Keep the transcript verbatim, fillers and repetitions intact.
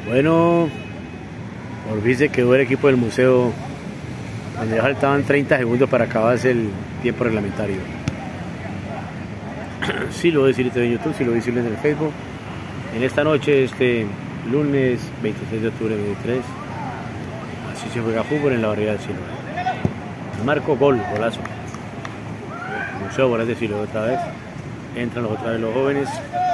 Bueno, por fin se quedó el equipo del museo, donde ya faltaban treinta segundos para acabarse el tiempo reglamentario. Sí lo voy a decir en YouTube, sí lo voy a decir en el Facebook. En esta noche, este lunes veintiséis de octubre de veintitrés, así se juega fútbol en la barriada del Siloé. Marco, gol, golazo. Museo, por así decirlo otra vez. Entran los otra vez los jóvenes.